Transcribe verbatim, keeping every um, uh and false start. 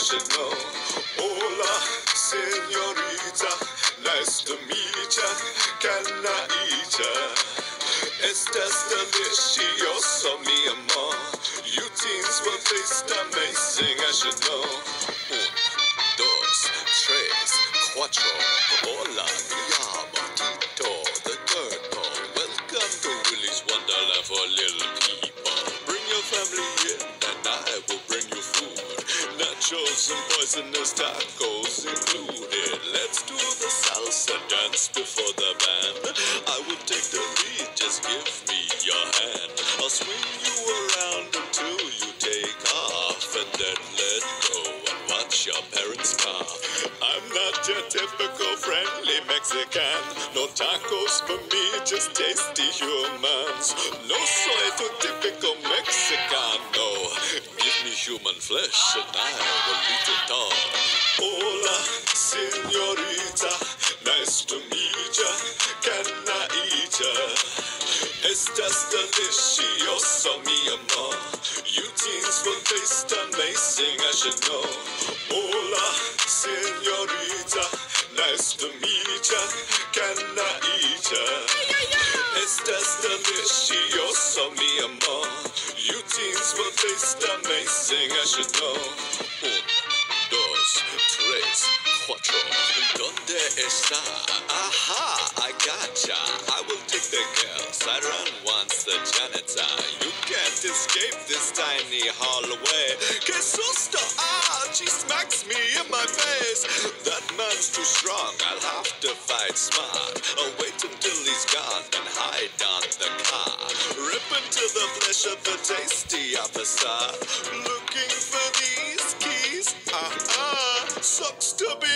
should know. Hola, señorita, nice to meet ya. Can I eat ya? Estás delicioso, mi amor. You teens will taste amazing, I should know. Un, dos, tres, cuatro. Hola, me llamo Tito, the Turco. Welcome to Willy's Wonderland for little people. Bring your family in and I will bring you food. Nachos and poisonous tacos included. Let's do the salsa dance before the band. I will take the lead, just give me your hand. I'll swing you around until you take off, and then let go and watch your parents cough. I'm not your typical friendly Mexican. No tacos for me, just tasty humans. No soy to typical Mexicano. Give me human flesh and I will eat it all. Hola, señorita, nice to meet ya. Can I eat ya? Estás delicioso, mi amor. You teens will taste amazing, I should know. Hola, señorita, nice to meet ya. Can I eat ya? Estás delicioso, mi amor. You teens will taste amazing, I should know. Un, dos, tres, cuatro. ¿Dónde está? Aha, I gotcha. I will take the girls. I run once the janitor. You can't escape this tiny hallway. Que susto! Ah, she smacks me in my face. That man's too strong. I'll have to fight smart. I'll wait until he's gone and hide on the car. Rip into the flesh of the tasty officer. Looking for these keys. Ah, ah, sucks to be